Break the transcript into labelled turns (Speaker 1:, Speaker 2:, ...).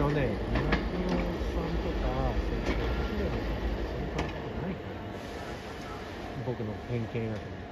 Speaker 1: のね、三宅洋さんとか、それから橋田さんとか、そういう感覚ないからね。僕の偏見やけど。